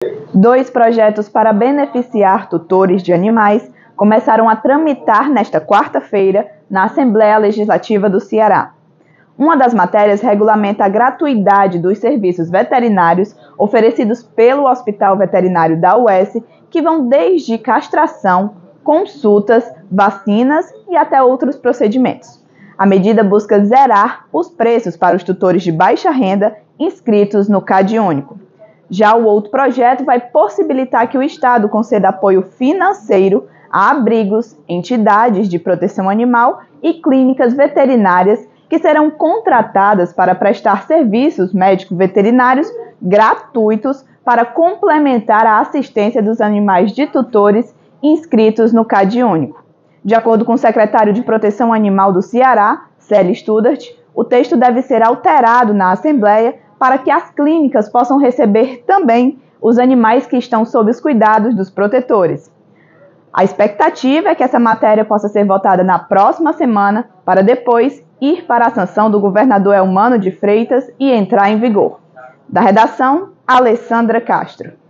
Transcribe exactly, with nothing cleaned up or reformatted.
Dois projetos para beneficiar tutores de animais começaram a tramitar nesta quarta-feira na Assembleia Legislativa do Ceará. Uma das matérias regulamenta a gratuidade dos serviços veterinários oferecidos pelo Hospital Veterinário da U E S, que vão desde castração, consultas, vacinas e até outros procedimentos. A medida busca zerar os preços para os tutores de baixa renda inscritos no CadÚnico. Já o outro projeto vai possibilitar que o Estado conceda apoio financeiro a abrigos, entidades de proteção animal e clínicas veterinárias que serão contratadas para prestar serviços médico-veterinários gratuitos para complementar a assistência dos animais de tutores inscritos no CadÚnico. De acordo com o secretário de Proteção Animal do Ceará, Célio Studart, o texto deve ser alterado na Assembleia para que as clínicas possam receber também os animais que estão sob os cuidados dos protetores. A expectativa é que essa matéria possa ser votada na próxima semana para depois ir para a sanção do governador Eumano de Freitas e entrar em vigor. Da redação, Alessandra Castro.